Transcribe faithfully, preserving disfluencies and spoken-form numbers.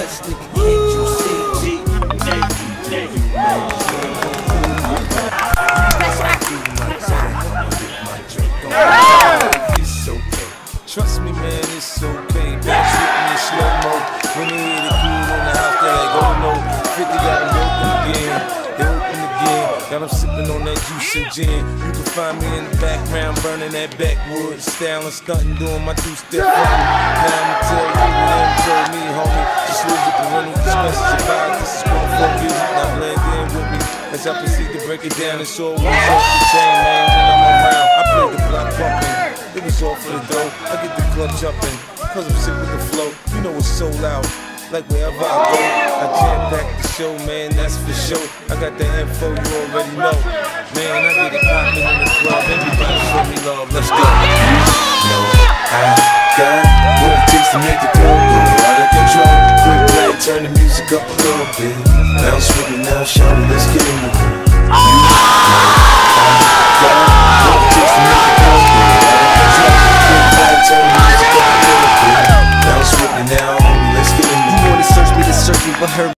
touch, nigga, can't you see? It's okay. Trust me, man, it's okay. Bounce with me in slow-mo. When they hear the crew on the house, they're like, oh no. fifty got them open again. They open again. Got them sipping on that juice and gin. You can find me in the background, burning that backwoods. Styling, stunting, doing my two-step run. Now I'ma tell you what them told me, homie. Just live with the rental expenses. Your vibe, this is going for music. Now blend in with me. As I proceed to break it down, it's all one off the chain, man. When I'm around, I play the block bumping. It was all for the dough. I get the club jumping, cause I'm sick with the flow. You know it's so loud, like wherever I go. I jam back the show, man, that's for sure. I got the info, you already know. Man, I get it poppin' in the club. Everybody show me love, let's go. No, I got what it takes to make the club go out of control. Quick play, turn the music up a little bit. Bounce with me now, shout it